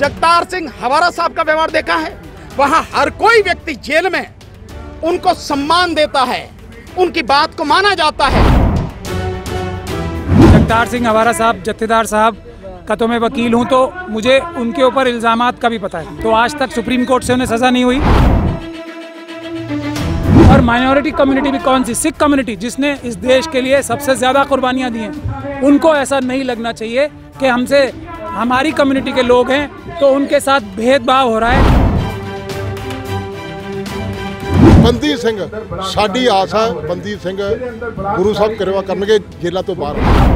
जगतार सिंह हवारा साहब का व्यवहार देखा है। वहां हर कोई व्यक्ति जेल में उनको सम्मान देता है, उनकी बात को माना जाता है। जगतार सिंह हवारा साहब, जत्थेदार साहब का तो मैं वकील हूं, तो मुझे उनके ऊपर इल्जामात का भी पता है। तो आज तक सुप्रीम कोर्ट से उन्हें सजा नहीं हुई। और माइनॉरिटी कम्युनिटी भी कौन सी, सिख कम्युनिटी, जिसने इस देश के लिए सबसे ज़्यादा कुर्बानियाँ दी हैं, उनको ऐसा नहीं लगना चाहिए कि हमसे हमारी कम्युनिटी के लोग हैं तो उनके साथ भेदभाव हो रहा है। बंदी सिंह साडी आस है, बंदी सिंह गुरु साहब किरपा करनगे जेलों तो बाहर।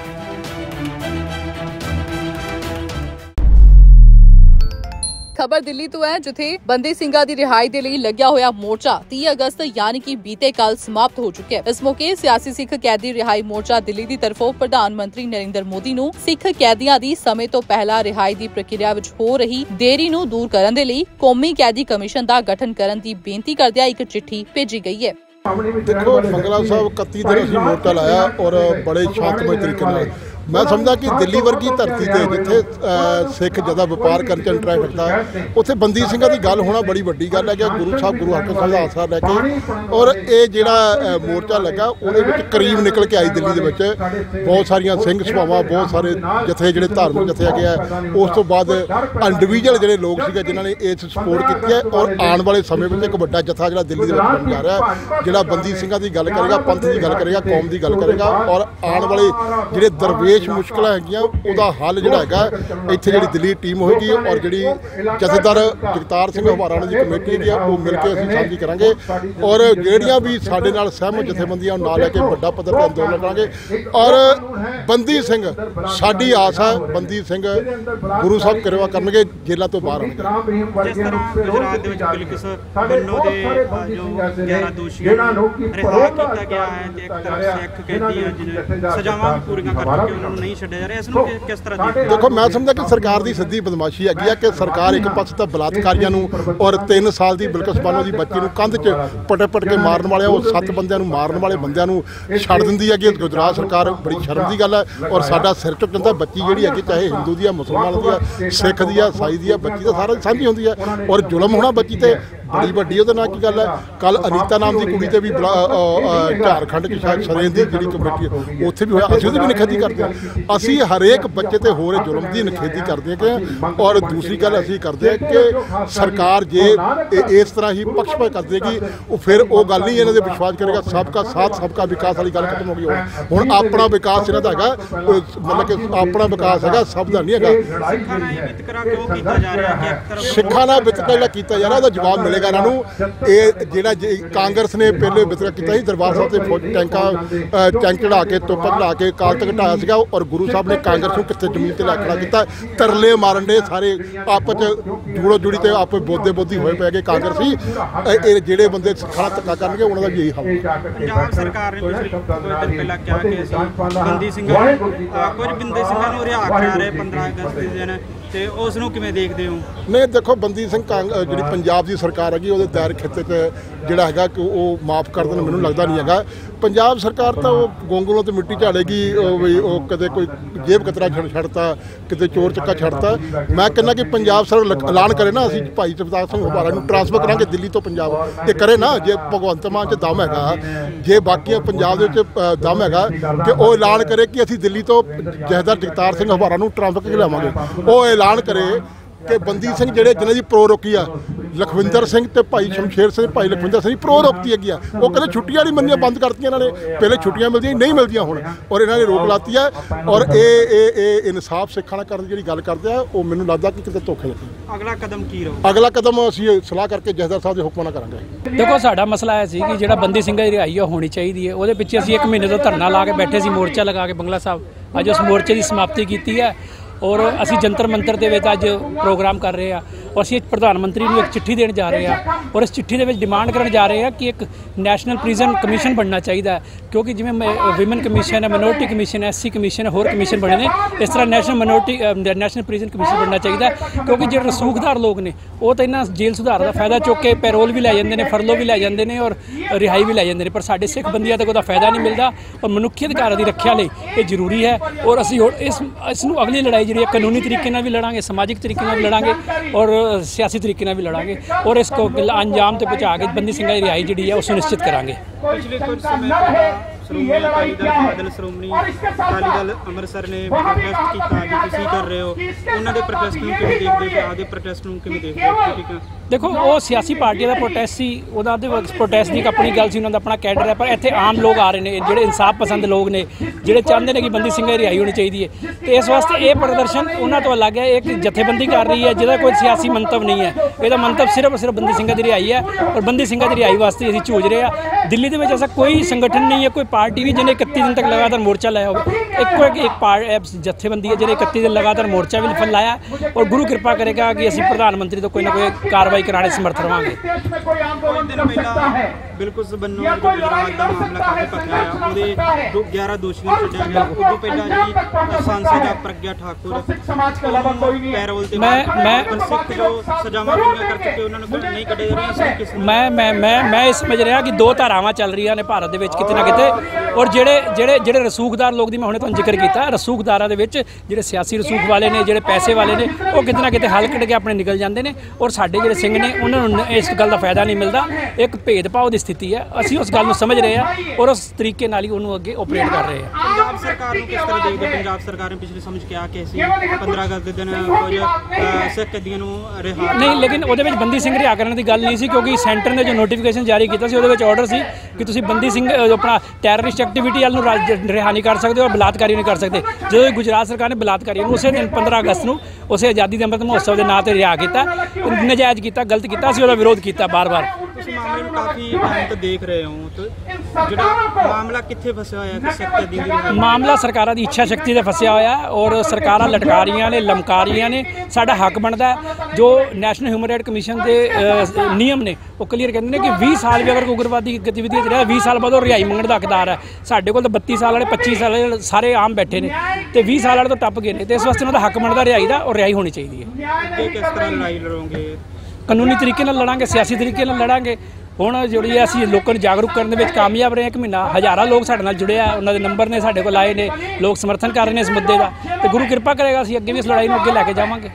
खबर दिल्ली तो है, जिथे बंदी ਸਿੰਘਾਂ ਦੀ रिहाई ਦੇ ਲਈ ਲੱਗਿਆ ਹੋਇਆ मोर्चा 30 अगस्त यानी कि बीते कल समाप्त हो चुका है। इस मौके सियासी सिख कैदी रिहाई मोर्चा दिल्ली ਦੀ तरफों प्रधानमंत्री नरेंद्र मोदी ਨੂੰ सिख कैदियों की समय तो पहला रिहाई की प्रक्रिया विच हो रही देरी ਨੂੰ दूर करने के लिए कौमी कैदी कमीशन का गठन करने की बेनती करदिया एक चिट्ठी भेजी गई है। देखो बंगला साहब 31 दिन असीं मोर्चा लाया और बड़े शांतमय तरीके नाल। मैं समझदा कि दिल्ली वर्गी धरती ते जिथे सिख ज्यादा व्यापार करन च इंटरेस्ट रखता, उत्थे बंदी ਸਿੰਘਾਂ ਦੀ ਗੱਲ होना बड़ी वड्डी गल है कि गुरु साहब गुरु हरकृष्ण ਸਾਹਿਬ ਦਾ आसरा लैके और ये जिहड़ा मोर्चा लगा ਉਹਦੇ ਵਿੱਚ करीब निकल के आई दिल्ली ਦੇ ਵਿੱਚ बहुत सारियां ਸਿੰਘ सभावां, बहुत सारे जथे ਜਿਹੜੇ धार्मिक जथे ਹੈਗੇ ਆ। उस तो बाद इंडिविजुअल ਜਿਹੜੇ लोग ਸੀਗੇ जिन्हां ने इस सपोर्ट ਕੀਤੀ है और आने वाले समय ਵਿੱਚ ਇੱਕ ਵੱਡਾ ਜਥਾ ਜਿਹੜਾ ਦਿੱਲੀ ਦੇ ਵਿੱਚ ਬਣ ਜਾ ਰਿਹਾ, ਜਿਹੜਾ ਬੰਦੀ ਸਿੰਘਾਂ ਦੀ ਗੱਲ ਕਰੇਗਾ, ਪੰਥ ਦੀ ਗੱਲ ਕਰੇਗਾ, ਕੌਮ ਦੀ ਗੱਲ ਕਰੇਗਾ और आने वाले ਜਿਹੜੇ दरवेश मुश्किल है ਉਹਦਾ हल ਜਿਹੜਾ ਹੈਗਾ ਇੱਥੇ ਜਿਹੜੀ ਦਿੱਲੀ ਟੀਮ ਹੋਏਗੀ और ਜਿਹੜੀ ਜਥੇਦਾਰ ਜਗਤਾਰ ਸਿੰਘ ਹਵਾਰਾ ਦੀ ਕਮੇਟੀ ਹੈਗੀ ਆ ਉਹ ਮਿਲ ਕੇ ਅਸੀਂ ਸਾਂਝੀ ਕਰਾਂਗੇ और ਜਿਹੜੀਆਂ ਵੀ ਸਾਡੇ ਨਾਲ ਸਹਿਮਤ ਜਥੇਬੰਦੀਆਂ ਨਾਲ ਲੈ ਕੇ ਵੱਡਾ ਪੱਧਰ ਤੇ ਅੰਦੋਲਨ ਕਰਾਂਗੇ। और ਬੰਦੀ ਸਿੰਘ ਸਾਡੀ ਆਸ ਹੈ, ਬੰਦੀ ਸਿੰਘ ਗੁਰੂ ਸਾਹਿਬ ਕਿਰਪਾ ਕਰਨਗੇ ਜੇਲ੍ਹਾਂ ਤੋਂ ਬਾਹਰ ਆਉਣਗੇ। ਜਿਸ ਤਰ੍ਹਾਂ ਗੁਜਰਾਤ ਦੇ ਵਿੱਚ ਬਿਲਕਿਸ ਬੰਨੋ ਦੇ ਜੋ 11 ਦੋਸ਼ੀਆਂ ਨੂੰ ਰਿਹਾ ਕੀਤਾ ਗਿਆ ਹੈ ਤੇ ਇੱਕ ਤਰ੍ਹਾਂ ਸਿੱਖ ਕੈਦੀਆਂ ਜਿਹਨੇ ਸਜ਼ਾਵਾਂ ਵੀ ਪੂਰੀਆਂ ਕਰ ਚੁੱਕੇ ਉਹਨਾਂ ਨੂੰ ਨਹੀਂ ਛੱਡਿਆ ਜਾ ਰਿਹਾ, ਇਸ ਨੂੰ ਕਿਸ ਤਰ੍ਹਾਂ देखो मैं समझदा कि सरकार की सीधी बदमाशी हैगी है कि सरकार एक पास तो बलात्कारियों और 3 साल की बिल्कुस बानो की बच्ची को कंध च पट के मारन वाले 7 बंदियां मारन वाले बंदियां छड़ दिंदी है। गुजरात सरकार बड़ी शर्म की गल है और साडा सिर चुक जाता। बच्ची जी है चाहे हिंदू दी है, मुसलमान दी है, सिख दी है, ईसाई दी है, बच्ची तो सारा साझी होंदी है और जुलम होना बच्ची ते बड़ी वड्डी ਉਹਦੇ ਨਾਲ की गल है। कल अनीता नाम की कुड़ी ते भी झारखंड की शायद सरें की जी कमेटी उत्थे भी होया, असीं ਉਹਦੀ भी निखेधी करते हैं। असीं हरेक बच्चे ते हो रहे जुलम की निखेधी करते हैं और दूसरी गल असीं करते हैं कि सरकार जे इस तरह ही पक्षपात कर देगी फिर वो गल नहीं इन्हां दे विश्वास करेगा। सबका साथ सबका विकास वाली गल खत्म हो गई। हुण अपना विकास इन्हां दा हैगा, मतलब कि अपना विकास हैगा, सब दा नहीं हैगा। सिखां नाल वितकरा कीता जा रहा ਉਹਦਾ जवाब मिलेगा इन्हां नूं। ਇਹ ਜਿਹੜਾ ਕਾਂਗਰਸ ਨੇ ਪਹਿਲੇ ਵਿਤਕਰਾ ਕੀਤਾ ਸੀ ਦਰਬਾਰ ਸਾਹਿਬ ਤੇ ਫੌਜ ਟੈਂਕ ਚੜਾ ਕੇ ਤੋਪਾਂ ਚੜਾ ਕੇ ਕਾਲ ਤੱਕ ਢਾਇਆ ਸੀਗਾ और गुरु साहब ने कांग्रेस ਨੂੰ ਕਿੱਥੇ ਜ਼ਮੀਨ ਤੇ ਖੜਾ ਕੀਤਾ। ਤਰਲੇ ਮਾਰਨ ਦੇ ਸਾਰੇ ਆਪਸ ਚ ਜੂੜੋ ਜੁੜੀ ਤੇ ਆਪੇ ਬੋਦੇ ਹੋਏ ਪੈ ਗਏ ਕਾਂਗਰਸੀ। ਇਹ ਜਿਹੜੇ ਬੰਦੇ ਸਿੱਖਾਂ ਦਾ ਧੱਕਾ ਕਰਨਗੇ ਉਹਨਾਂ ਦਾ ਵੀ ਇਹੀ ਹਾਲ। ਪੰਜਾਬ ਸਰਕਾਰ ਨੇ ਪਿਛਲੇ ਕੁਝ ਦਿਨ ਪਹਿਲਾਂ ਕਿਹਾ ਕਿ ਅਸੀਂ ਬੰਦੀ ਸਿੰਘਾਂ ਕੁਝ ਬੰਦੀ ਸਿੰਘਾਂ ਨੂੰ ਰਿਹਾ ਕਰਾ ਰਹੇ 15 ਅਗਸਤ ਦੇ ਦਿਨ, ਤੇ ਉਸ ਨੂੰ ਕਿਵੇਂ ਦੇਖਦੇ ਹੋ? नहीं देखो बंदी सिंह ਜਿਹੜੀ पंजाब की सरकार हैगी ਉਹਦੇ ਦਾਇਰੇ ਖਿੱਤੇ ਤੇ ਜਿਹੜਾ ਹੈਗਾ ਕਿ ਉਹ ਮਾਫ ਕਰ ਦੇਣ ਮੈਨੂੰ ਲੱਗਦਾ ਨਹੀਂ ਹੈਗਾ। पंजाब सरकार तो गोंगलों तो मिट्टी झाड़ेगी, कदे कोई जेब कतरा छड़ता, किते चोर चक्का छड़ता। मैं कहना कि पंजाब सरकार ऐलान करे ना असीं भाई जगतार सिंह हवारा नूं ट्रांसफर करांगे दिल्ली तो पंजाब, ये करे ना जे भगवंत मान च दम हैगा, जे बाकी पंजाब दे विच दम हैगा कि वो ऐलान करे कि असीं दिल्ली तो जथेदार जगतार सिंह हवारा नूं ट्रांसफर करके लिआवांगे। वो ऐलान करे कि बंदी सिंह ਜਿਹੜੇ ਜਿਨ੍ਹਾਂ ਦੀ ਪ੍ਰੋ ਰੋਕੀ ਆ ਲਖਵਿੰਦਰ ਸਿੰਘ ਤੇ ਭਾਈ ਸ਼ਮਸ਼ੇਰ ਸਿੰਘ, ਭਾਈ ਲਖਵਿੰਦਰ ਸਿੰਘ ਦੀ ਪ੍ਰੋ ਰੋਕਤੀ ਹੈਗੀ ਆ। ਉਹ ਕਹਿੰਦੇ ਛੁੱਟੀਆਂ ਨਹੀਂ ਮੰਨੀਆਂ, ਬੰਦ ਕਰਤੀਆਂ ਇਹਨਾਂ ਨੇ। ਪਹਿਲੇ ਛੁੱਟੀਆਂ ਮਿਲਦੀਆਂ ਨਹੀਂ ਮਿਲਦੀਆਂ ਹੁਣ ਔਰ ਇਹਨਾਂ ਨੇ ਰੋਕ ਲਾਤੀ ਹੈ ਔਰ ਇਹ ਇਨਸਾਫ ਸਿੱਖਾਂ ਨਾਲ ਕਰਨ ਦੀ ਜਿਹੜੀ ਗੱਲ ਕਰਦੇ ਆ ਉਹ ਮੈਨੂੰ ਲੱਗਦਾ ਕਿ ਕਿਤੇ ਧੋਖੇ ਲੱਗੇ। ਅਗਲਾ ਕਦਮ ਕੀ ਰਹੂ? ਅਗਲਾ ਕਦਮ ਅਸੀਂ ਸਲਾਹ ਕਰਕੇ ਜਥੇਦਾਰ ਸਾਹਿਬ ਦੇ ਹੁਕਮਾਂ ਨਾਲ ਕਰਾਂਗੇ। ਦੇਖੋ ਸਾਡਾ ਮਸਲਾ ਇਹ ਸੀ ਕਿ ਜਿਹੜਾ ਬੰਦੀ ਸਿੰਘਾਂ ਦੀ ਰਿਹਾਈ ਹੋਣੀ ਚਾਹੀਦੀ ਹੈ, ਉਹਦੇ ਪਿੱਛੇ ਅਸੀਂ 1 ਮਹੀਨੇ ਤੋਂ ਧਰਨਾ ਲਾ ਕੇ ਬੈਠੇ ਸੀ, ਮੋਰਚਾ ਲਗਾ ਕੇ ਬੰਗਲਾ ਸਾਹਿਬ। ਅੱਜ ਉਸ ਮੋਰਚੇ ਦੀ ਸਮਾਪਤੀ ਕੀਤੀ ਹੈ और असी जंतर मंतर के अज प्रोग्राम कर रहे हैं और असी प्रधानमंत्री को एक चिट्ठी देने जा रहे हैं और इस चिट्ठी के डिमांड करने जा रहे हैं कि एक नैशनल प्रिजन कमीशन बनना चाहिए, क्योंकि जिमें विमेन कमीशन है, मिनोरिटी कमीशन है, SC कमीशन है, होर कमीशन बने ने, इस तरह नैशनल प्रिजन कमीशन बनना चाहिए। क्योंकि जो रसूखदार लोग ने वो तो इन्होंने जेल सुधार का फायदा चुक के पैरोल भी लै जाते हैं, फरलो भी लै जाते हैं और रिहाई भी लै जाते हैं, पर साढ़े सिख बंदियां तक फायदा नहीं मिलता और मनुखी अधिकारों की रक्षा लिए ये जरूरी है। और असी इसनूं अगली लड़ाई ਜਿਹੜੀ ਕਾਨੂੰਨੀ ਤਰੀਕੇ ਨਾਲ ਵੀ ਲੜਾਂਗੇ, ਸਮਾਜਿਕ ਤਰੀਕੇ ਨਾਲ ਵੀ ਲੜਾਂਗੇ ਔਰ ਸਿਆਸੀ ਤਰੀਕੇ ਨਾਲ ਵੀ ਲੜਾਂਗੇ ਔਰ ਇਸ ਕੋ ਅੰਜਾਮ ਤੇ ਪਹੁੰਚਾ ਕੇ ਬੰਦੀ ਸਿੰਘਾਂ ਦੀ ਰਿਹਾਈ ਜਿਹੜੀ ਹੈ ਉਹ ਸੁਨਿਸ਼ਚਿਤ ਕਰਾਂਗੇ। ਪਿਛਲੇ ਕੁਝ ਸਮੇਂ ਪਹਿਲਾਂ ਸ਼੍ਰੋਮਣੀ ਅਕਾਲੀ ਦਲ, ਬਾਦਲ ਸ਼੍ਰੋਮਣੀ ਅਕਾਲੀ ਦਲ ਅੰਮ੍ਰਿਤਸਰ ਨੇ ਪ੍ਰੋਟੈਸਟ ਕੀਤਾ, ਜੋ ਤੁਸੀਂ ਕਰ ਰਹੇ ਹੋ ਉਹਨਾਂ ਦੇ ਪ੍ਰੋਟੈਸਟ ਨੂੰ ਕਿਵੇਂ ਦੇਖਦੇ ਹੋ, ਆਪਦੇ ਪ੍ਰੋਟੈਸਟ ਨੂੰ ਕਿਵੇਂ ਦੇਖਦੇ ਹੋ? ਠੀਕ ਹੈ, ਦੇਖੋ ਉਹ ਸਿਆਸੀ ਪਾਰਟੀਆਂ ਦਾ ਪ੍ਰੋਟੈਸਟ ਸੀ, ਉਹਦਾ ਦੇ ਪ੍ਰੋਟੈਸਟ ਦੀ ਇੱਕ ਆਪਣੀ ਗੱਲ ਸੀ, ਉਹਨਾਂ ਦਾ ਆਪਣਾ ਕੈਡਰ ਹੈ, ਪਰ ਇੱਥੇ ਆਮ ਲੋਕ ਆ ਰਹੇ ਨੇ ਜਿਹੜੇ ਇਨਸਾਫ ਪਸੰਦ ਲੋਕ ਨੇ, ਜਿਹੜੇ ਚਾਹੁੰਦੇ ਨੇ ਕਿ ਬੰਦੀ ਸਿੰਘਾਂ ਦੀ ਰਿਹਾਈ ਹੋਣੀ ਚਾਹੀਦੀ ਹੈ। ਤੇ ਇਸ ਵਾਸਤੇ ਇਹ ਪ੍ਰਦਰਸ਼ਨ ਉਹਨਾਂ ਤੋਂ ਅਲੱਗ ਹੈ, ਇੱਕ ਜਥੇਬੰਦੀ ਕਰ ਰਹੀ ਹੈ ਜਿਹਦਾ ਕੋਈ ਸਿਆਸੀ ਮੰਤਵ ਨਹੀਂ ਹੈ। ਇਹਦਾ ਮੰਤਵ ਸਿਰਫ ਬੰਦੀ ਸਿੰਘਾਂ ਦੀ ਰਿਹਾਈ ਹੈ ਔਰ ਬੰਦੀ ਸਿੰਘਾਂ ਦੀ ਰਿਹਾਈ ਵਾਸਤੇ ਅਸੀਂ ਝੂਝ ਰਹੇ ਹਾਂ। ਦਿੱਲੀ ਦੇ ਵਿੱਚ ਐਸਾ ਕੋਈ ਸੰਗਠਨ ਨਹੀਂ ਹੈ, ਕੋਈ ਪਾਰਟੀ ਨਹੀਂ ਜਿਹਨੇ 31 ਦਿਨ ਤੱਕ ਲਗਾਤਾਰ ਮੋਰਚਾ ਲਾਇਆ ਹੋਵੇ। ਇੱਕ ਜਥੇਬੰਦੀ ਹੈ ਜਿਹਨੇ 31 ਦਿਨ ਲਗਾਤਾਰ ਮੋਰਚਾ ਵੀ ਲਾਇਆ ਔਰ ਗੁਰੂ ਕਿਰਪਾ ਕਰੇਗਾ ਕਿ ਅਸੀਂ ਪ੍ਰਧਾਨ ਮੰਤਰੀ ਤੋਂ ਕੋਈ ਨਾ ਕੋਈ ਕਾਰਵਾਈ ਕਰਾਣੇ ਸਮਰਥ ਰਹਾਂਗੇ। ਕੁਝ ਦਿਨ ਪਹਿਲਾਂ ਬਿਲਕੁਲ ਸਬੰਨੋ ਜੋ ਗੁਜਰਾਤ ਦਾ ਮਾਮਲਾ ਕਾਫੀ ਭਖਿਆ ਆ, ਉਹਦੇ 11 ਦੋਸ਼ੀਆਂ ਨੂੰ ਛੱਡਿਆ ਗਿਆ। ਉਦੋਂ ਪਹਿਲਾਂ ਜਿਹੜੀ ਸਾਂਸਦ ਆ ਪ੍ਰਗਿਆ ਠਾਕੁਰ ਪੈਰੋਲ ਤੇ ਸਿੱਖ ਜੋ ਸਜ਼ਾਵਾਂ ਪੂਰੀਆਂ ਕਰ ਚੁੱਕੇ ਉਹਨਾਂ ਨੂੰ ਨਹੀਂ ਕੱਢਿਆ ਜਾ ਰਿਹਾ। ਮੈਂ ਇਹ ਸਮਝ ਰਿਹਾ ਕਿ ਦੋ ਧਾਰਾਵਾਂ ਚੱਲ ਰਹੀਆਂ ਨੇ ਭਾਰਤ ਦੇ ਵਿੱਚ ਕਿਤੇ ਨਾ ਕਿਤੇ ਔਰ ਜਿਹੜੇ ਰਸੂਖਦਾਰ ਲੋਕ ਦੀ ਮੈਂ ਹੁਣੇ ਤੁਹਾਨੂੰ ਜ਼ਿਕਰ ਕੀਤਾ, ਰਸੂਖਦਾਰਾਂ ਦੇ ਵਿੱਚ ਜਿਹੜੇ ਸਿਆਸੀ ਰਸੂਖ ਵਾਲੇ ਨੇ, ਜਿਹੜੇ ਪੈਸੇ ਵਾਲੇ ਨੇ, ਉਹ ਕਿਤੇ ਨਾ ਕਿਤੇ ਹੱਲ ਕੱਢ ਕੇ ਆਪਣੇ ਨਿਕਲ ਜਾਂਦੇ ਨੇ ਔਰ ਸਾਡੇ ਜਿਹੜੇ ਸਿੰਘ ਨੇ ਉਹਨਾਂ ਨੂੰ ਇਸ ਗੱਲ ਦਾ ਫਾਇਦਾ ਨਹੀਂ ਮਿਲਦਾ। ਇੱਕ ਭੇਦਭਾਵ ਦੀ ਸਥਿਤੀ ਹੈ, ਅਸੀਂ ਉਸ ਗੱਲ ਨੂੰ ਸਮਝ ਰਹੇ ਹਾਂ ਔਰ ਉਸ ਤਰੀਕੇ ਨਾਲ ਹੀ ਉਹਨੂੰ ਅੱਗੇ ਆਪਰੇਟ ਕਰ ਰਹੇ ਹਾਂ। ਪੰਜਾਬ ਸਰਕਾਰ ਨੂੰ ਕਿਸ ਤਰ੍ਹਾਂ ਦੇਖਦੇ? ਪੰਜਾਬ ਸਰਕਾਰ ਨੇ ਪਿਛਲੇ ਸਮਝ ਕਿਹਾ ਕਿ ਅਸੀਂ 15 ਅਗਸਤ ਦੇ ਦਿਨ ਕੁਝ ਸਿੱਖ ਕੈਦੀਆਂ ਨੂੰ ਰਿਹਾ ਨਹੀਂ, ਲੇਕਿਨ ਉਹਦੇ ਵਿੱਚ ਬੰਦੀ ਸਿੰਘ ਰਿਹਾ ਕਰਨ ਦੀ ਗੱਲ ਨਹੀਂ ਸੀ, ਕਿਉਂਕਿ ਸੈਂਟਰ ਨੇ ਜੋ ਨੋਟੀਫਿਕੇਸ਼ਨ ਜਾਰੀ ਕੀਤਾ ਸੀ ਉਹਦੇ ਵਿੱਚ ਆਰਡਰ ਸੀ ਕਿ ਤੁਸੀਂ ਬੰਦੀ ਸਿੰਘ ਆਪਣਾ ਟੈਰਰਿਸਟ ਐਕਟੀਵਿਟੀ ਵਾਲ ਨੂੰ ਰਿਹਾ ਨਹੀਂ ਕਰ ਸਕਦੇ ਔਰ ਬਲਾਤਕਾਰੀ ਨਹੀਂ ਕਰ ਸਕਦੇ। ਜਦੋਂ ਗੁਜਰਾਤ ਸਰਕਾਰ ਨੇ ਬਲਾਤਕਾਰੀਆਂ ਨੂੰ ਉਸੇ ਦਿਨ 15 ਅਗਸਤ ਨੂੰ ਉਸੇ ਆਜ਼ਾਦੀ ਦੇ ਅੰਮ੍ਰਿਤ ਮਹੋਤਸਵ ਦੇ ਨਾਂ ਤੇ ਰਿਹਾ ਕੀਤਾ, ਨਜਾਇਜ਼ ਕੀਤਾ, ਗਲਤ ਕੀਤਾ, ਅਸੀਂ ਉਹਦਾ ਵਿਰੋਧ ਕੀਤਾ ਬਾਰ-ਬਾਰ। ਤੁਸੀਂ ਮਾਮਲੇ ਨੂੰ ਕਾਫੀ ਟਾਈਮ ਤੋਂ ਦੇਖ ਰਹੇ ਹੋ, ਤਾਂ ਜਿਹੜਾ ਮਾਮਲਾ ਕਿੱਥੇ ਫਸਿਆ ਹੋਇਆ ਕਿ ਸਿੱਖ ਕੈਦੀਆਂ ਦੀ ਮਾਮਲਾ ਸਰਕਾਰਾਂ ਦੀ ਇੱਛਾ ਸ਼ਕਤੀ ਤੇ ਫਸਿਆ ਹੋਇਆ ਔਰ ਸਰਕਾਰਾਂ ਲਟਕਾ ਰਹੀਆਂ ਨੇ, ਲਮਕਾ ਰਹੀਆਂ ਨੇ। ਸਾਡਾ ਹੱਕ ਬਣਦਾ ਜੋ ਨੈਸ਼ਨਲ ਹਿਊਮਨ ਰਾਈਟ ਕਮਿਸ਼ਨ ਦੇ ਨਿਯਮ ਨੇ ਉਹ ਕਲੀਅਰ ਕਹਿੰਦੇ ਨੇ ਕਿ 20 ਸਾਲ ਵੀ ਅਗਰ ਉਗਰਵਾਦੀ ਗਤੀਵਿਧੀ 'ਚ ਰਿਹਾ 20 ਸਾਲ ਬਾਅਦ ਉਹ ਰਿਹਾਈ ਮੰਗਣ ਦਾ ਹੱਕਦਾਰ ਹੈ। ਸਾਡੇ ਕੋਲ ਤਾਂ 32 ਸਾਲ ਵਾਲੇ 25 ਸਾਲ ਵਾਲੇ ਸਾਰੇ ਆਮ ਬੈਠੇ ਨੇ ਤੇ 20 ਸਾਲ ਵਾਲੇ ਤੋਂ ਟੱਪ ਗਏ ਨੇ, ਤੇ ਇਸ ਵਾਸਤੇ ਉਹਨਾਂ ਦਾ ਹੱਕ ਬਣਦਾ ਰਿਹਾਈ ਦਾ ਔਰ ਰਿਹਾਈ ਹੋਣੀ ਚਾਹੀਦੀ ਹੈ। ਕਿਸ ਤਰ੍ਹਾਂ ਲੜਾਈ ਲੜੋਗੇ? ਕਾਨੂੰਨੀ ਤਰੀਕੇ ਨਾਲ ਲੜਾਂਗੇ, ਸਿਆਸੀ ਤਰੀਕੇ ਨਾਲ ਲੜਾਂਗੇ। ਹੁਣ ਜਿਹੜੀ ਹੈ ਅਸੀਂ ਲੋਕਾਂ ਨੂੰ ਜਾਗਰੂਕ ਕਰਨ ਦੇ ਵਿੱਚ ਕਾਮਯਾਬ ਰਹੇ। ਇੱਕ ਮਹੀਨਾ ਹਜ਼ਾਰਾਂ ਲੋਕ ਸਾਡੇ ਨਾਲ ਜੁੜੇ ਆ, ਉਹਨਾਂ ਦੇ ਨੰਬਰ ਨੇ ਸਾਡੇ ਕੋਲ ਆਏ ਨੇ, ਲੋਕ ਸਮਰਥਨ ਕਰ ਰਹੇ ਨੇ ਇਸ ਮੁੱਦੇ ਦਾ, ਤੇ ਗੁਰੂ ਕਿਰਪਾ ਕਰੇਗਾ ਅਸੀਂ ਅੱਗੇ ਵੀ ਇਸ ਲੜਾਈ ਨੂੰ ਅੱਗੇ ਲੈ ਕੇ ਜਾਵਾਂਗੇ।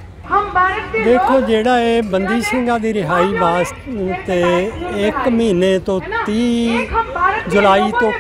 ਦੇਖੋ ਜਿਹੜਾ ਇਹ ਬੰਦੀ ਸਿੰਘਾਂ ਦੀ ਰਿਹਾਈ ਵਾਸਤੇ 1 ਮਹੀਨੇ ਤੋਂ 30 ਜੁਲਾਈ ਤੋਂ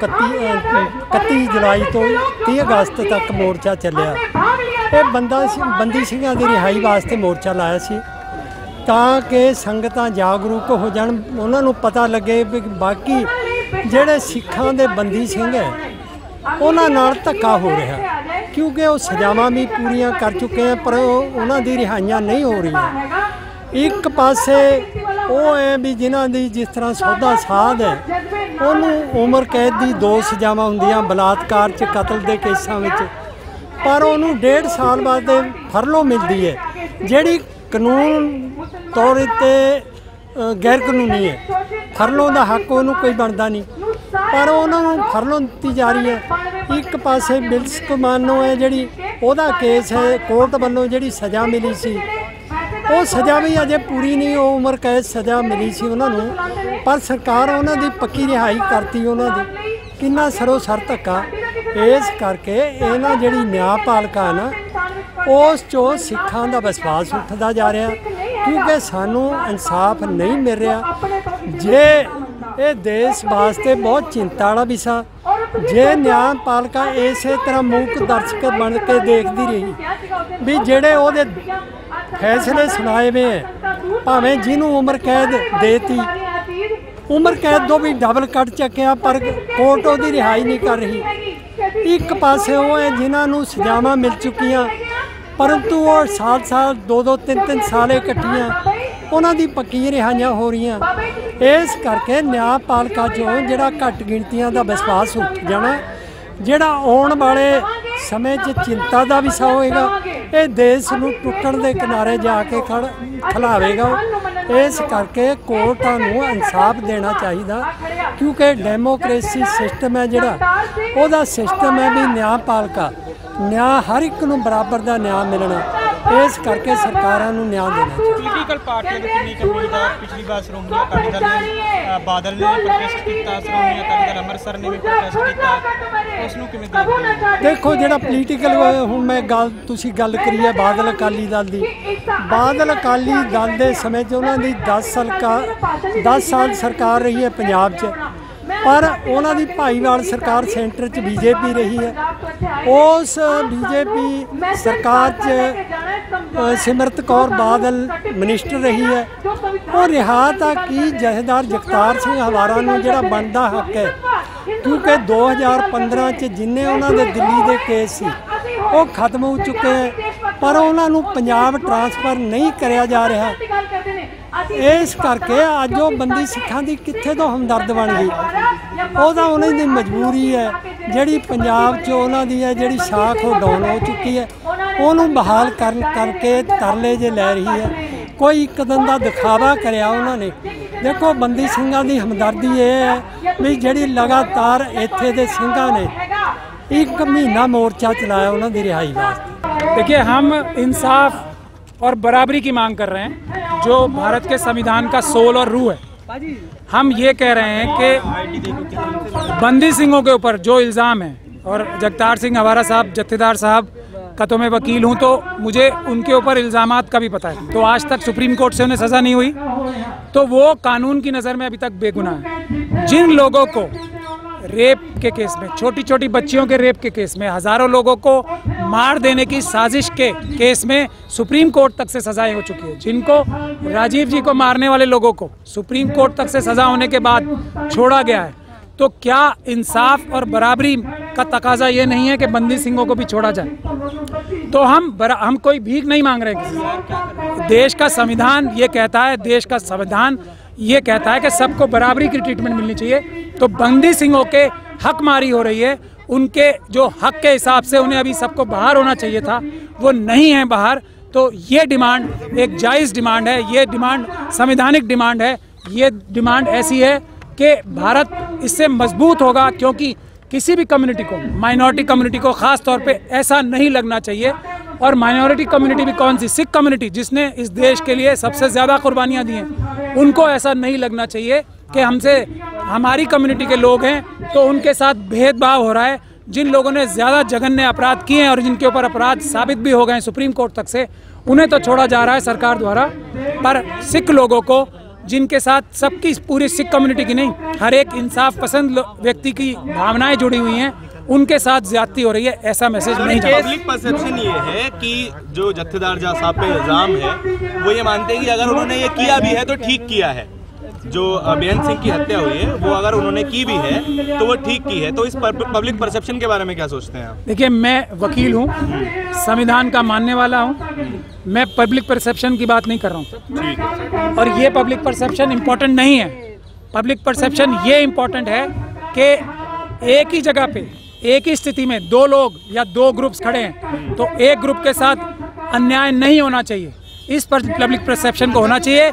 31 ਜੁਲਾਈ ਤੋਂ 30 ਅਗਸਤ ਤੱਕ ਮੋਰਚਾ ਚੱਲਿਆ। ਇਹ ਬੰਦੀ ਸਿੰਘਾਂ ਦੀ ਰਿਹਾਈ ਵਾਸਤੇ ਮੋਰਚਾ ਲਾਇਆ ਸੀ ਤਾਂ ਕਿ ਸੰਗਤਾਂ ਜਾਗਰੂਕ ਹੋ ਜਾਣ, ਉਹਨਾਂ ਨੂੰ ਪਤਾ ਲੱਗੇ ਵੀ ਬਾਕੀ ਜਿਹੜੇ ਸਿੱਖਾਂ ਦੇ ਬੰਦੀ ਸਿੰਘ ਹੈ ਉਹਨਾਂ ਨਾਲ ਧੱਕਾ ਹੋ ਰਿਹਾ, ਕਿਉਂਕਿ ਉਹ ਸਜ਼ਾਵਾਂ ਵੀ ਪੂਰੀਆਂ ਕਰ ਚੁੱਕੇ ਹੈ ਪਰ ਉਹਨਾਂ ਦੀ ਰਿਹਾਈਆਂ ਨਹੀਂ ਹੋ ਰਹੀਆਂ। ਇੱਕ ਪਾਸੇ ਉਹ ਹੈ ਵੀ ਜਿਨ੍ਹਾਂ ਦੀ ਜਿਸ ਤਰ੍ਹਾਂ ਸੌਦਾ ਸਾਧ ਹੈ ਉਹਨੂੰ ਉਮਰ ਕੈਦ ਦੀ 2 ਸਜ਼ਾਵਾਂ ਹੁੰਦੀਆਂ ਬਲਾਤਕਾਰ 'ਚ, ਕਤਲ ਦੇ ਕੇਸਾਂ ਵਿੱਚ, ਪਰ ਉਹਨੂੰ 1.5 ਸਾਲ ਬਾਅਦ ਫਰਲੋ ਮਿਲਦੀ ਹੈ ਜਿਹੜੀ ਕਾਨੂੰਨ ਤੌਰ 'ਤੇ ਗੈਰ ਕਾਨੂੰਨੀ ਹੈ। ਫਰਲੋਂ ਦਾ ਹੱਕ ਉਹਨੂੰ ਕੋਈ ਬਣਦਾ ਨਹੀਂ ਪਰ ਉਹਨਾਂ ਨੂੰ ਫਰਲੋਂ ਦਿੱਤੀ ਜਾ ਰਹੀ ਹੈ। ਇੱਕ ਪਾਸੇ ਬਿਲਸ ਕਮਾਨੋ ਹੈ ਜਿਹੜੀ ਉਹਦਾ ਕੇਸ ਹੈ, ਕੋਰਟ ਵੱਲੋਂ ਜਿਹੜੀ ਸਜ਼ਾ ਮਿਲੀ ਸੀ ਉਹ ਸਜ਼ਾ ਵੀ ਅਜੇ ਪੂਰੀ ਨਹੀਂ, ਉਹ ਉਮਰ ਕੈਦ ਸਜ਼ਾ ਮਿਲੀ ਸੀ ਉਹਨਾਂ ਨੂੰ, ਪਰ ਸਰਕਾਰ ਉਹਨਾਂ ਦੀ ਪੱਕੀ ਰਿਹਾਈ ਕਰਤੀ ਉਹਨਾਂ ਦੀ। ਕਿੰਨਾ ਸਰੋਸਰ ਧੱਕਾ। ਇਸ ਕਰਕੇ ਇਹਨਾਂ ਜਿਹੜੀ ਨਿਆਂਪਾਲਿਕਾ ਨਾ ਉਸ 'ਚੋਂ ਸਿੱਖਾਂ ਦਾ ਵਿਸ਼ਵਾਸ ਉੱਠਦਾ ਜਾ ਰਿਹਾ ਕਿਉਂਕਿ ਸਾਨੂੰ ਇਨਸਾਫ ਨਹੀਂ ਮਿਲ ਰਿਹਾ। ਜੇ ਇਹ ਦੇਸ਼ ਵਾਸਤੇ ਬਹੁਤ ਚਿੰਤਾ ਵਾਲਾ ਵਿਸ਼ਾ, ਜੇ ਨਿਆਂਪਾਲਿਕਾ ਇਸੇ ਤਰ੍ਹਾਂ ਮੂਕ ਦਰਸ਼ਕ ਬਣ ਕੇ ਦੇਖਦੀ ਰਹੀ ਵੀ ਜਿਹੜੇ ਉਹਦੇ ਫੈਸਲੇ ਸੁਣਾਏ ਵੇ ਹੈ, ਭਾਵੇਂ ਜਿਹਨੂੰ ਉਮਰ ਕੈਦ ਦੇਤੀ, ਉਮਰ ਕੈਦ ਤੋਂ ਵੀ ਡਬਲ ਕੱਟ ਚੱਕਿਆ ਪਰ ਕੋਰਟ ਉਹਦੀ ਰਿਹਾਈ ਨਹੀਂ ਕਰ ਰਹੀ। ਇੱਕ ਪਾਸੇ ਉਹ ਹੈ ਜਿਨ੍ਹਾਂ ਨੂੰ ਸਜ਼ਾਵਾਂ ਮਿਲ ਚੁੱਕੀਆਂ ਪਰੰਤੂ ਉਹ ਸਾਲ 2-2 3-3 ਸਾਲ ਇਕੱਠੀਆਂ ਉਹਨਾਂ ਦੀ ਪੱਕੀ ਰਿਹਾਈਆਂ ਹੋ ਰਹੀਆਂ। ਇਸ ਕਰਕੇ ਨਿਆਂਪਾਲਿਕਾ 'ਚੋਂ ਜਿਹੜਾ ਘੱਟ ਗਿਣਤੀਆਂ ਦਾ ਵਿਸ਼ਵਾਸ ਉੱਠ ਜਾਣਾ, ਜਿਹੜਾ ਆਉਣ ਵਾਲੇ ਸਮੇਂ 'ਚ ਚਿੰਤਾ ਦਾ ਵਿਸ਼ਾ ਹੋਏਗਾ, ਇਹ ਦੇਸ਼ ਨੂੰ ਟੁੱਟਣ ਦੇ ਕਿਨਾਰੇ ਜਾ ਕੇ ਖਿਲਾਵੇਗਾ। ਇਸ ਕਰਕੇ ਕੋਰਟਾਂ ਨੂੰ ਇਨਸਾਫ ਦੇਣਾ ਚਾਹੀਦਾ ਕਿਉਂਕਿ ਡੈਮੋਕ੍ਰੇਸੀ ਸਿਸਟਮ ਹੈ ਜਿਹੜਾ ਉਹਦਾ ਸਿਸਟਮ ਹੈ ਵੀ ਨਿਆਂਪਾਲਿਕਾ ਨਿਆਂ ਹਰ ਇੱਕ ਨੂੰ ਬਰਾਬਰ ਦਾ ਨਿਆਂ ਮਿਲਣਾ। ਇਸ ਕਰਕੇ ਸਰਕਾਰਾਂ ਨੂੰ ਨਿਆਂ ਦੇਣਾ ਚਾਹੀਦਾ। ਪੋਲੀਟੀਕਲ ਪਾਰਟੀਆਂ ਨੂੰ ਕਿੰਨੀ ਉਮੀਦ ਆ? ਪਿਛਲੀ ਵਾਰ ਸ਼੍ਰੋਮਣੀ ਅਕਾਲੀ ਦਲ ਨੇ, ਬਾਦਲ ਨੇ ਪ੍ਰੋਟੈਸਟ ਕੀਤਾ, ਸ਼੍ਰੋਮਣੀ ਅਕਾਲੀ ਦਲ ਅੰਮ੍ਰਿਤਸਰ ਨੇ ਵੀ ਪ੍ਰੋਟੈਸਟ ਕੀਤਾ, ਉਸ ਨੂੰ ਕਿਵੇਂ ਦੇਖਦੇ ਹੋ? ਦੇਖੋ ਜਿਹੜਾ ਪੋਲੀਟੀਕਲ ਹੁਣ ਮੈਂ ਗੱਲ ਕਰੀ ਹੈ ਬਾਦਲ ਅਕਾਲੀ ਦਲ ਦੀ। ਬਾਦਲ ਅਕਾਲੀ ਦਲ ਦੇ ਸਮੇਂ 'ਚ ਉਹਨਾਂ ਦੀ 10 ਸਾਲ ਸਰਕਾਰ ਰਹੀ ਹੈ ਪੰਜਾਬ 'ਚ, ਪਰ ਉਹਨਾਂ ਦੀ ਭਾਈਵਾਲ ਸਰਕਾਰ ਸੈਂਟਰ 'ਚ ਬੀਜੇਪੀ ਰਹੀ ਹੈ। ਉਸ ਬੀਜੇਪੀ ਸਰਕਾਰ 'ਚ ਸਿਮਰਤ ਕੌਰ ਬਾਦਲ ਮਿਨਿਸਟਰ ਰਹੀ ਹੈ। ਉਹ ਰਿਹਾ ਤਾਂ ਕਿ ਜਥੇਦਾਰ ਜਗਤਾਰ ਸਿੰਘ ਹਵਾਰਾ ਨੂੰ ਜਿਹੜਾ ਬਣਦਾ ਹੱਕ ਹੈ, ਕਿਉਂਕਿ 2015 'ਚ ਜਿੰਨੇ ਉਹਨਾਂ ਦੇ ਦਿੱਲੀ ਦੇ ਕੇਸ ਸੀ ਉਹ ਖਤਮ ਹੋ ਚੁੱਕੇ ਹੈ, ਪਰ ਉਹਨਾਂ ਨੂੰ ਪੰਜਾਬ ਟ੍ਰਾਂਸਫਰ ਨਹੀਂ ਕਰਿਆ ਜਾ ਰਿਹਾ। ਇਸ ਕਰਕੇ ਅੱਜ ਉਹ ਬੰਦੀ ਸਿੱਖਾਂ ਦੀ ਕਿੱਥੇ ਤੋਂ ਹਮਦਰਦ ਬਣ ਗਈ। ਉਹ ਤਾਂ ਉਹਨਾਂ ਦੀ ਮਜਬੂਰੀ ਹੈ, ਜਿਹੜੀ ਪੰਜਾਬ 'ਚ ਉਹਨਾਂ ਦੀ ਹੈ ਜਿਹੜੀ ਸਾਖ ਉਹ ਡਾਊਨ ਹੋ ਚੁੱਕੀ ਹੈ, ਉਹਨੂੰ ਬਹਾਲ ਕਰਨ ਕਰਕੇ ਤਰਲੇ ਜੇ ਲੈ ਰਹੀ ਹੈ। ਕੋਈ ਇੱਕ ਦਿਨ ਦਾ ਦਿਖਾਵਾ ਕਰਿਆ ਉਹਨਾਂ ਨੇ। ਦੇਖੋ ਬੰਦੀ ਸਿੰਘਾਂ ਦੀ ਹਮਦਰਦੀ ਇਹ ਹੈ ਵੀ ਜਿਹੜੀ ਲਗਾਤਾਰ ਇੱਥੇ ਦੇ ਸਿੰਘਾਂ ਨੇ 1 महीना मोर्चा चलाया उन्होंने रिहाई वास्ते। देखिए, हम इंसाफ और बराबरी की मांग कर रहे हैं, जो भारत के संविधान का सोल और रूह है। हम ये कह रहे हैं कि बंदी सिंहों के ऊपर जो इल्ज़ाम है, और जगतार सिंह हवारा साहब जत्थेदार साहब का तो मैं वकील हूँ, तो मुझे उनके ऊपर इल्ज़ामात का भी पता है। तो आज तक सुप्रीम कोर्ट से उन्हें सज़ा नहीं हुई, तो वो कानून की नज़र में अभी तक बेगुनाह है। जिन लोगों को रेप के केस में, छोटी छोटी बच्चियों के रेप के केस में, हज़ारों लोगों को मार देने की साजिश के केस में सुप्रीम कोर्ट तक से सज़ाएं हो चुकी है, जिनको राजीव जी को मारने वाले लोगों को सुप्रीम कोर्ट तक से सज़ा होने के बाद छोड़ा गया है, तो क्या इंसाफ और बराबरी का तकाजा ये नहीं है कि बंदी सिंहों को भी छोड़ा जाए? तो हम कोई भीख नहीं मांग रहे किसी। देश का संविधान ये कहता है, देश का संविधान ये कहता है कि सबको बराबरी की ट्रीटमेंट मिलनी चाहिए। तो बंदी सिंहों के हक मारी हो रही है, उनके जो हक के हिसाब से उन्हें अभी सबको बाहर होना चाहिए था, वो नहीं है बाहर। तो ये डिमांड एक जायज़ डिमांड है, ये डिमांड संवैधानिक डिमांड है। ये डिमांड ऐसी है कि भारत इससे मजबूत होगा, क्योंकि किसी भी कम्युनिटी को, माइनॉरिटी कम्युनिटी को ख़ास तौर पे ऐसा नहीं लगना चाहिए। और माइनॉरिटी कम्युनिटी भी कौन सी? सिख कम्युनिटी, जिसने इस देश के लिए सबसे ज़्यादा कुर्बानियाँ दी हैं, उनको ऐसा नहीं लगना चाहिए कि हमसे हमारी कम्युनिटी के लोग हैं तो उनके साथ भेदभाव हो रहा है। जिन लोगों ने ज़्यादा जघन्य अपराध किए हैं और जिनके ऊपर अपराध साबित भी हो गए हैं सुप्रीम कोर्ट तक से, उन्हें तो छोड़ा जा रहा है सरकार द्वारा, पर सिख लोगों को, जिनके साथ सबकी पूरी सिख कम्युनिटी की नहीं, हर एक इंसाफ पसंद व्यक्ति की भावनाएं जुड़ी हुई हैं, उनके साथ ज्यादती हो रही है। ऐसा मैसेज नहीं जाता। पब्लिक परसेप्शन ये है कि जो जत्थेदार साहब पे इल्जाम है, वो ये मानते हैं कि अगर उन्होंने ये किया भी है तो ठीक किया है। जो बेअंत सिंह की हत्या हुई है वो अगर उन्होंने की भी है तो वो ठीक की है। तो इस पब्लिक परसेप्शन के बारे में क्या सोचते हैं आप? देखिए, मैं वकील हूँ, संविधान का मानने वाला हूँ, मैं पब्लिक परसेप्शन की बात नहीं कर रहा हूँ। और ये पब्लिक परसेप्शन इम्पोर्टेंट नहीं है। पब्लिक परसेप्शन ये इम्पोर्टेंट है कि एक ही जगह पे, एक ही स्थिति में दो लोग या दो ग्रुप्स खड़े हैं, तो एक ग्रुप के साथ अन्याय नहीं होना चाहिए। इस पर पब्लिक परसेप्शन को होना चाहिए।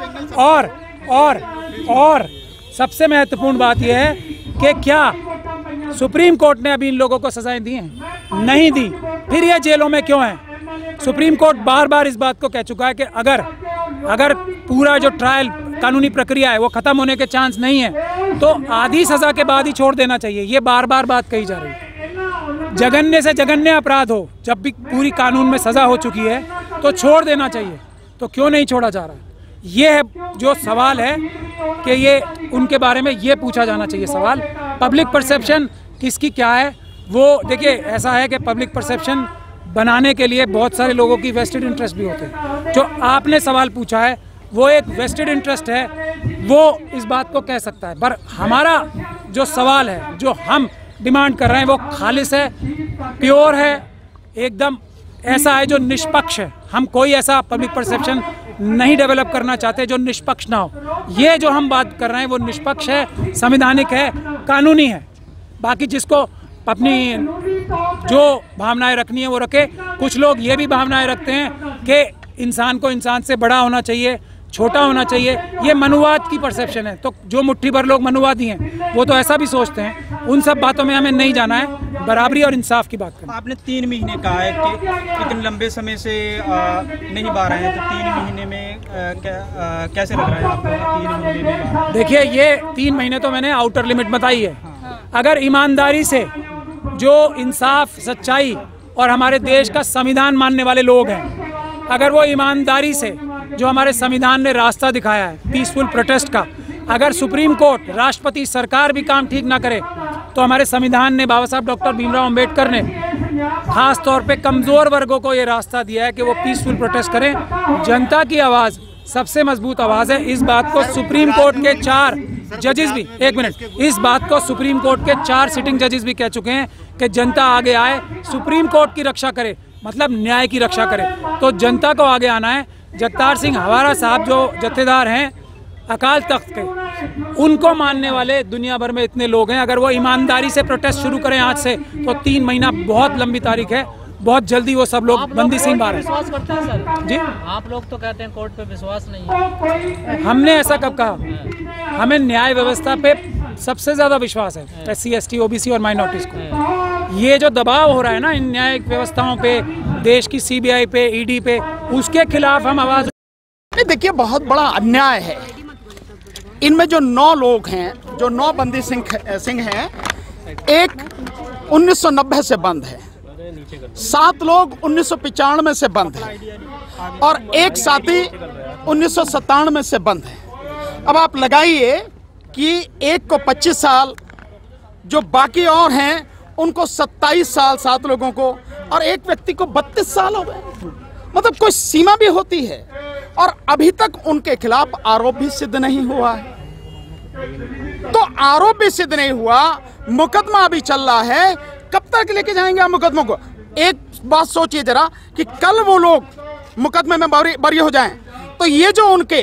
और सबसे महत्वपूर्ण बात यह है कि क्या सुप्रीम कोर्ट ने अभी इन लोगों को सजाएं दी हैं? नहीं दी। फिर ये जेलों में क्यों हैं? सुप्रीम कोर्ट बार बार इस बात को कह चुका है कि अगर पूरा जो ट्रायल कानूनी प्रक्रिया है वो खत्म होने के चांस नहीं है तो आधी सजा के बाद ही छोड़ देना चाहिए। ये बार बार बात कही जा रही है। जघन्य से जघन्य अपराध हो, जब भी पूरी कानून में सजा हो चुकी है तो छोड़ देना चाहिए। तो क्यों नहीं छोड़ा जा रहा? ये है जो सवाल है कि ये उनके बारे में ये पूछा जाना चाहिए सवाल। पब्लिक परसेप्शन किसकी क्या है? वो देखिए, ऐसा है कि पब्लिक परसेप्शन बनाने के लिए बहुत सारे लोगों की वेस्टेड इंटरेस्ट भी होते हैं। जो आपने सवाल पूछा है वो एक वेस्टेड इंटरेस्ट है, वो इस बात को कह सकता है। पर हमारा जो सवाल है, जो हम डिमांड कर रहे हैं, वो खालिस है, प्योर है, एकदम ऐसा है जो निष्पक्ष है। हम कोई ऐसा पब्लिक परसेप्शन नहीं डेवलप करना चाहते जो निष्पक्ष ना हो। ये जो हम बात कर रहे हैं वो निष्पक्ष है, संवैधानिक है, कानूनी है। बाकी जिसको अपनी जो भावनाएं रखनी है वो रखे। कुछ लोग ये भी भावनाएं रखते हैं कि इंसान को इंसान से बड़ा होना चाहिए, छोटा होना चाहिए। ये मनुवाद की परसेप्शन है। तो जो मुट्ठी भर लोग मनुवादी हैं वो तो ऐसा भी सोचते हैं। उन सब बातों में हमें नहीं जाना है, बराबरी और इंसाफ की बात करना। आपने 3 महीने कहा है कि इतने लंबे समय से नहीं निभा रहे हैं, तो 3 महीने में कैसे लग रहा है आपको? 3 महीने में देखिए, ये 3 महीने तो मैंने आउटर लिमिट बताई है। अगर ईमानदारी से जो इंसाफ, सच्चाई और हमारे देश का संविधान मानने वाले लोग हैं, अगर वो ईमानदारी से जो हमारे संविधान ने रास्ता दिखाया है पीसफुल प्रोटेस्ट का, अगर सुप्रीम कोर्ट, राष्ट्रपति, सरकार भी काम ठीक ना करे तो हमारे संविधान ने, बाबा साहब डॉक्टर भीमराव अंबेडकर ने खास तौर पे कमज़ोर वर्गों को ये रास्ता दिया है कि वो पीसफुल प्रोटेस्ट करें। जनता की आवाज़ सबसे मजबूत आवाज़ है। इस बात को सुप्रीम कोर्ट के 4 जजेस भी, एक मिनट, इस बात को सुप्रीम कोर्ट के 4 सिटिंग जजेस भी कह चुके हैं कि जनता आगे आए, सुप्रीम कोर्ट की रक्षा करे, मतलब न्याय की रक्षा करे। तो जनता को आगे आना है। जगतार सिंह हवारा साहब जो जत्थेदार हैं अकाल तख्त के, उनको मानने वाले दुनिया भर में इतने लोग हैं। अगर वो ईमानदारी से प्रोटेस्ट शुरू करें आज से तो 3 महीना बहुत लंबी तारीख है, बहुत जल्दी वो सब लोग बंदी सिंह बाहर विश्वास करते हैं सर जी। आप लोग तो कहते हैं कोर्ट पे विश्वास नहीं है। हमने ऐसा कब कहा? हमें न्याय व्यवस्था पे सबसे ज़्यादा विश्वास है, SC, ST, OBC और माइनॉरिटीज़ को। ये जो दबाव हो रहा है ना इन न्यायिक व्यवस्थाओं पे, देश की CBI पे, ED पे, उसके खिलाफ हम आवाज़। देखिए, बहुत बड़ा अन्याय है। इनमें जो 9 लोग हैं, जो 9 बंदी सिंह हैं, एक 1990 से बंद है, 7 लोग 1995 से बंद हैं और एक साथी 1997 से बंद है। अब आप लगाइए कि एक को 25 साल, जो बाकी और हैं उनको 27 साल, 7 लोगों को, और एक व्यक्ति को 32 साल हो गए। मतलब कोई सीमा भी होती है। और अभी तक उनके खिलाफ आरोप भी सिद्ध नहीं हुआ है। तो आरोप भी सिद्ध नहीं हुआ, मुकदमा अभी चल रहा है। कब तक लेके जाएंगे आप मुकदमों को? एक बात सोचिए जरा कि कल वो लोग मुकदमे में बरी हो जाएं, तो ये जो उनके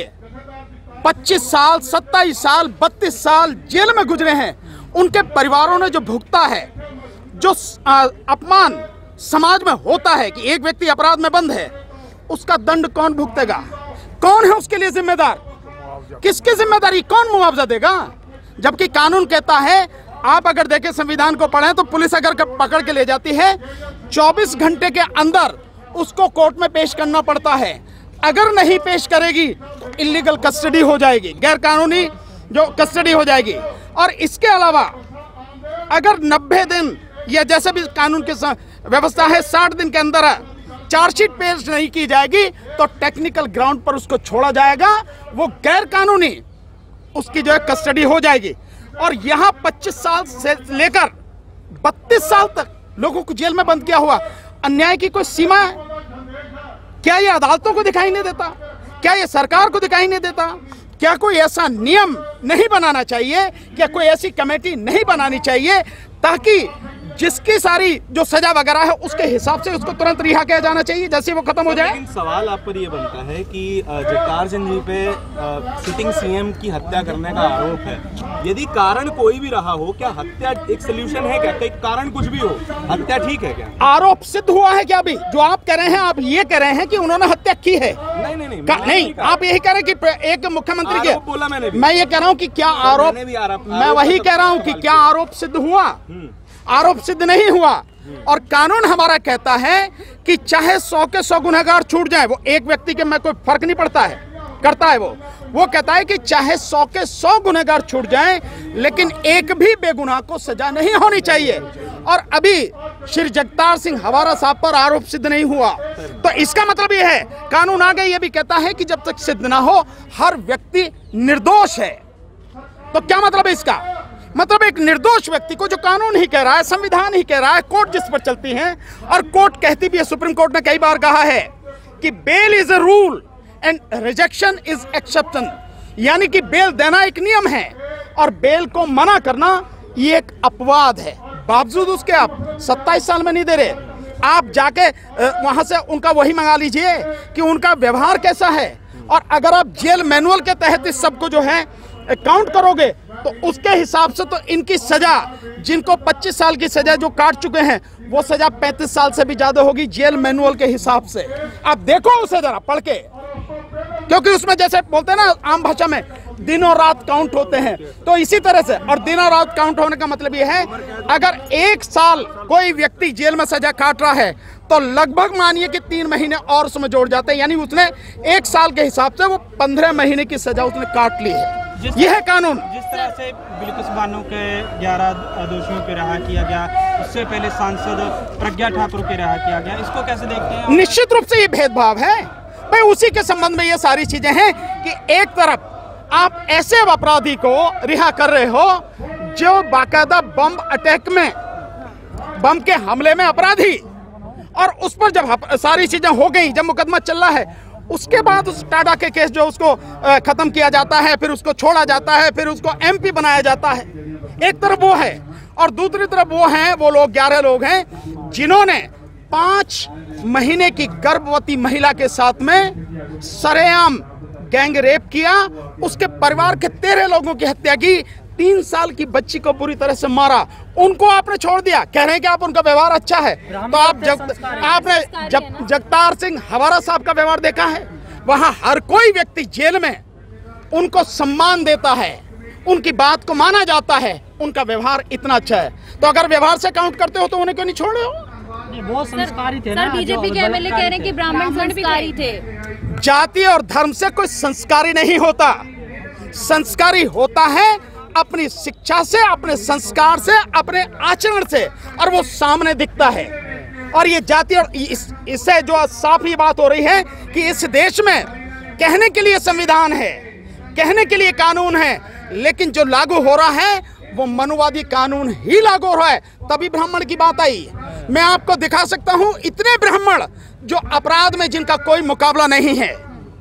25 साल, 27 साल, 32 साल जेल में गुजरे हैं, उनके परिवारों ने जो भुगता है, जो अपमान समाज में होता है कि एक व्यक्ति अपराध में बंद है, उसका दंड कौन भुगतेगा? कौन है उसके लिए जिम्मेदार? किसकी जिम्मेदारी? कौन मुआवजा देगा? जबकि कानून कहता है, आप अगर देखें संविधान को पढ़ें तो पुलिस अगर पकड़ के ले जाती है 24 घंटे के अंदर उसको कोर्ट में पेश करना पड़ता है। अगर नहीं पेश करेगी तो इलीगल कस्टडी हो जाएगी, गैर कानूनी जो कस्टडी हो जाएगी। और इसके अलावा अगर 90 दिन या जैसे भी कानून की व्यवस्था है 60 दिन के अंदर चार्जशीट पेश नहीं की जाएगी तो टेक्निकल ग्राउंड पर उसको छोड़ा जाएगा, वो गैर कानूनी उसकी जो है कस्टडी हो जाएगी। और यहाँ 25 साल से लेकर 32 साल तक लोगों को जेल में बंद किया हुआ। अन्याय की कोई सीमा है क्या? ये अदालतों को दिखाई नहीं देता? क्या ये सरकार को दिखाई नहीं देता? क्या कोई ऐसा नियम नहीं बनाना चाहिए? क्या कोई ऐसी कमेटी नहीं बनानी चाहिए ताकि जिसकी सारी जो सजा वगैरह है उसके हिसाब से उसको तुरंत रिहा किया जाना चाहिए जैसे वो खत्म हो जाए? लेकिन सवाल आप पर ये बनता है कि जगतार सिंह जी पे सिटिंग CM की हत्या करने का आरोप है। यदि कारण कोई भी रहा हो, क्या हत्या एक सोल्यूशन है क्या? कोई कारण कुछ भी हो, हत्या ठीक है क्या? आरोप सिद्ध हुआ है क्या? अभी जो आप कह रहे हैं, आप ये कह रहे हैं कि उन्होंने हत्या की है? नहीं, आप यही कह रहे हैं कि एक मुख्यमंत्री के बोला मैंने भी। मैं ये कह रहा हूँ कि क्या आरोप, मैं वही कह रहा हूँ कि क्या आरोप सिद्ध हुआ? आरोप सिद्ध नहीं हुआ। और कानून हमारा कहता है कि चाहे 100 के 100 गुनहगार छूट जाए, वो एक व्यक्ति के में कोई फर्क नहीं पड़ता है, करता है वो कहता है कि चाहे 100 के 100 गुनहगार छूट जाएं, लेकिन एक भी बेगुनाह को सजा नहीं होनी चाहिए। और अभी श्री जगतार सिंह हवारा साहब पर आरोप सिद्ध नहीं हुआ, तो इसका मतलब ये है कानून आगे ये भी कहता है कि जब तक सिद्ध ना हो हर व्यक्ति निर्दोष है। तो क्या मतलब है इसका? मतलब एक निर्दोष व्यक्ति को, जो कानून ही कह रहा है, संविधान ही कह रहा है, कोर्ट जिस पर चलती है, और कोर्ट कहती भी है, सुप्रीम कोर्ट ने कई बार कहा है कि bail is a rule and rejection is exception, यानी कि बेल देना एक नियम है और बेल को मना करना ये एक अपवाद है। बावजूद उसके आप 27 साल में नहीं दे रहे। आप जाके वहां से उनका वही मंगा लीजिए कि उनका व्यवहार कैसा है, और अगर आप जेल मैनुअल के तहत इस सबको जो है काउंट करोगे तो उसके हिसाब से तो इनकी सजा, जिनको 25 साल की सजा जो काट चुके हैं, वो सजा 35 साल से भी ज्यादा होगी जेल मैनुअल के हिसाब से। आप देखो उसे जरा पढ़ के, क्योंकि उसमें जैसे बोलते हैं ना आम भाषा में, दिनों रात काउंट होते हैं, तो इसी तरह से। और दिनों रात काउंट होने का मतलब ये है, अगर 1 साल कोई व्यक्ति जेल में सजा काट रहा है तो लगभग मानिए कि 3 महीने और उसमें जोड़ जाते हैं, यानी उसने 1 साल के हिसाब से वो 15 महीने की सजा उसने काट ली है। यह है कानून। जिस तरह से बिल्किस बानो के 11 दोषियों को रिहा किया गया, उससे पहले सांसद प्रज्ञा ठाकुर को रिहा किया गया, इसको कैसे देखते हैं? निश्चित रूप से ये भेदभाव है भाई। उसी के संबंध में ये सारी चीजें हैं कि एक तरफ आप ऐसे अपराधी को रिहा कर रहे हो जो बाकायदा बम अटैक में, बम के हमले में अपराधी, और उस पर जब सारी चीजें हो गई, जब मुकदमा चल रहा है, उसके बाद उस टाडा के केस जो उसको खत्म किया जाता है, फिर उसको छोड़ा जाता है, फिर उसको एमपी बनाया जाता है। एक तरफ वो है और दूसरी तरफ वो हैं, वो लोग 11 लोग हैं जिन्होंने 5 महीने की गर्भवती महिला के साथ में सरेआम गैंग रेप किया, उसके परिवार के 13 लोगों की हत्या की, 3 साल की बच्ची को पूरी तरह से मारा। उनको आपने छोड़ दिया, कह रहे हैं कि आप उनका व्यवहार अच्छा है। तो आपने जगतार सिंह हवारा साहब का व्यवहार देखा है? वहां हर कोई व्यक्ति जेल में उनको सम्मान देता है, उनकी बात को माना जाता है, उनका व्यवहार इतना अच्छा है। तो अगर व्यवहार से काउंट करते हो तो उन्हें क्यों नहीं छोड़े हो? वो संस्कारी थे ना। बीजेपी के एमएलए कह रहे हैं कि ब्राह्मण संस्कारी थे। जाति और धर्म से कोई संस्कारी नहीं होता। संस्कारी होता है अपनी शिक्षा से, अपने संस्कार से, अपने आचरण से, और वो सामने दिखता है। और ये जाति और इससे जो साफ ये बात हो रही है कि इस देश में कहने के लिए संविधान है, कहने के लिए कानून है, लेकिन जो लागू हो रहा है वो मनुवादी कानून ही लागू हो रहा है। तभी ब्राह्मण की बात आई। मैं आपको दिखा सकता हूं इतने ब्राह्मण जो अपराध में जिनका कोई मुकाबला नहीं है।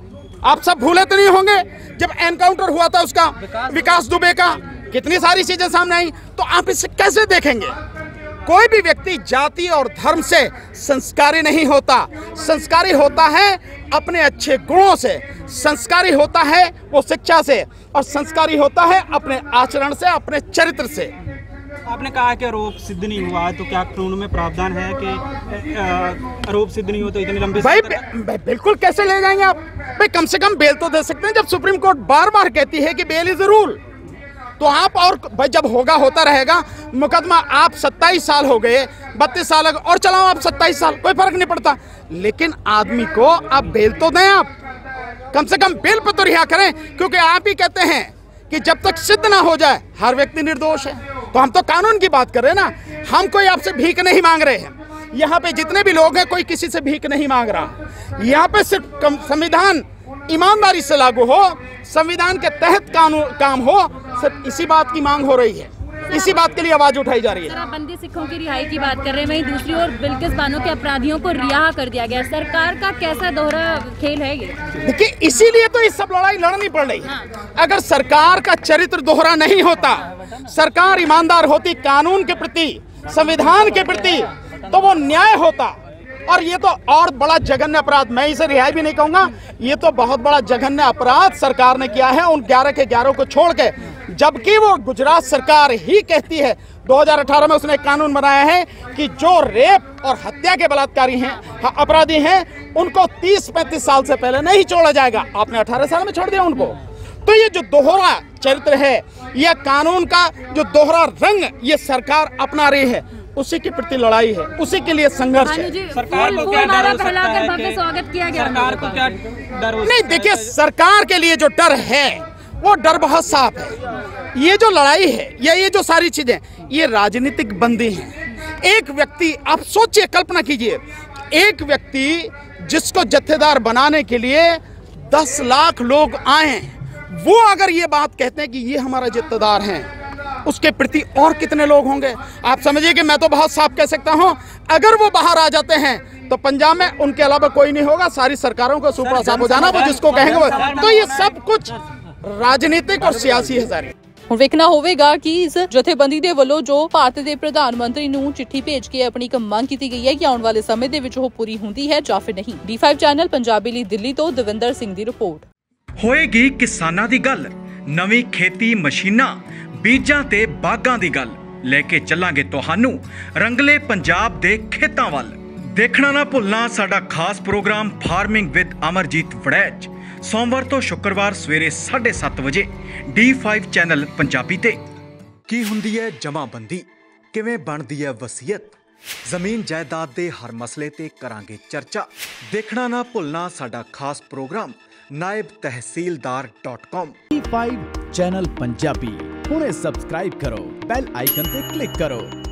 आप सब भूले तो नहीं होंगे जब एनकाउंटर हुआ था उसका, विकास दुबे का, कितनी सारी चीजें सामने आई। तो आप इसे कैसे देखेंगे? कोई भी व्यक्ति जाति और धर्म से संस्कारी नहीं होता। संस्कारी होता है अपने अच्छे गुणों से, संस्कारी होता है वो शिक्षा से, और संस्कारी होता है अपने आचरण से, अपने चरित्र से। आपने कहा कि आरोप सिद्ध नहीं हुआ, तो क्या कानून में प्रावधान है कि आरोप सिद्ध नहीं हो तो इतनी लंबी? भाई बिल्कुल, कैसे ले जाएंगे आप? भाई कम से कम बेल तो दे सकते हैं। जब सुप्रीम कोर्ट बार बार कहती है कि बेल इज अ रूल, तो आप, और भाई जब होगा होता रहेगा। मुकदमा आप 27 साल हो गए, 32 साल और चलाओ आप 27 साल, कोई फर्क नहीं पड़ता। लेकिन आदमी को आप बेल तो दें, आप कम से कम बेल पर तो रिहा करें, क्योंकि आप ही कहते हैं कि जब तक सिद्ध ना हो जाए हर व्यक्ति निर्दोष है। तो हम तो कानून की बात कर रहे हैं ना, हम कोई आपसे भीख नहीं मांग रहे हैं। यहाँ पे जितने भी लोग हैं कोई किसी से भीख नहीं मांग रहा। यहाँ पे सिर्फ संविधान ईमानदारी से लागू हो, संविधान के तहत कानून काम हो, सिर्फ इसी बात की मांग हो रही है, इसी बात के लिए आवाज उठाई जा रही है। सर, आप बंदी सिखों की रिहाई की बात कर रहे हैं, वहीं दूसरी ओर बिल्किस बानो के अपराधियों को रिहा कर दिया गया। सरकार का कैसा दोहरा खेल है ये? देखिए, इसीलिए तो ये सब लड़ाई लड़नी पड़ रही है। अगर सरकार का चरित्र दोहरा नहीं होता, सरकार ईमानदार होती कानून के प्रति, संविधान के प्रति, तो वो न्याय होता। और ये तो और बड़ा जघन्य अपराध, मैं इसे रिहाई भी नहीं कहूंगा, ये तो बहुत बड़ा जघन्य अपराध सरकार ने किया है उन 11 के 11 को छोड़ के। जबकि वो गुजरात सरकार ही कहती है, 2018 में उसने एक कानून बनाया है कि जो रेप और हत्या के बलात्कारी हैं, अपराधी हैं, उनको 30-35 साल से पहले नहीं छोड़ा जाएगा। आपने 18 साल में छोड़ दिया उनको। तो ये जो दोहरा चरित्र है, यह कानून का जो दोहरा रंग ये सरकार अपना रही है, उसी के प्रति लड़ाई है, उसी के लिए संघर्ष है। सरकार को क्या डर हो सकता है कि स्वागत किया गया? सरकार को क्या डर हो? नहीं, देखिए, सरकार के लिए जो डर है वो डर बहुत साफ है। ये जो लड़ाई है या ये जो सारी चीजें, ये राजनीतिक बंदी हैं। एक व्यक्ति, आप सोचिए, कल्पना कीजिए, एक व्यक्ति जिसको जत्थेदार बनाने के लिए 10 लाख लोग आए, वो अगर ये बात कहते हैं कि ये हमारा जत्थेदार हैं, उसके प्रति और कितने लोग होंगे? आप समझिए कि मैं तो बहुत साफ कह सकता हूं, अगर वो बाहर आ जाते हैं तो पंजाब में उनके अलावा कोई नहीं होगा, सारी सरकारों को सुपड़ा साफ हो जाना, वो जिसको कहेंगे वो। तो ये सब कुछ राजनीतिक और सियासी है सारी। ਹੁਣ ਵੇਖਣਾ ਹੋਵੇਗਾ ਕਿ ਇਸ ਜਥੇਬੰਦੀ ਦੇ ਵੱਲੋਂ ਜੋ ਭਾਰਤ ਦੇ ਪ੍ਰਧਾਨ ਮੰਤਰੀ ਨੂੰ ਚਿੱਠੀ ਭੇਜ ਕੇ ਆਪਣੀ ਇੱਕ ਮੰਗ ਕੀਤੀ ਗਈ ਹੈ ਕਿ ਆਉਣ ਵਾਲੇ ਸਮੇਂ ਦੇ ਵਿੱਚ ਉਹ ਪੂਰੀ ਹੁੰਦੀ ਹੈ ਜਾਂ ਫਿਰ ਨਹੀਂ। D5 ਚੈਨਲ ਪੰਜਾਬੀ ਲਈ ਦਿੱਲੀ ਤੋਂ ਦਵਿੰਦਰ ਸਿੰਘ ਦੀ ਰਿਪੋਰਟ। ਹੋਏਗੀ ਕਿਸਾਨਾਂ ਦੀ ਗੱਲ, ਨਵੀਂ ਖੇਤੀ ਮਸ਼ੀਨਾਂ, ਬੀਜਾਂ ਤੇ ਬਾਗਾਂ ਦੀ ਗੱਲ ਲੈ ਕੇ ਚੱਲਾਂਗੇ ਤੁਹਾਨੂੰ ਰੰਗਲੇ ਪੰਜਾਬ ਦੇ ਖੇਤਾਂ ਵੱਲ। ਦੇਖਣਾ ਨਾ ਭੁੱਲਣਾ ਸਾਡਾ ਖਾਸ programme farming with Amarjeet Waraich, सोमवार तो शुक्रवार सवेरे 7:30 बजे D5 चैनल पंजाबी ते। की हुंदी है जमाबंदी, किवें बनदी है वसीयत, जमीन जायदाद दे हर मसले ते करांगे चर्चा। देखना ना भुलना साडा खास programme naibtehsildar.com। D5 channel Punjabi ਹੁਣੇ ਸਬਸਕ੍ਰਾਈਬ ਕਰੋ, ਬੈਲ ਆਈਕਨ ਤੇ ਕਲਿੱਕ ਕਰੋ।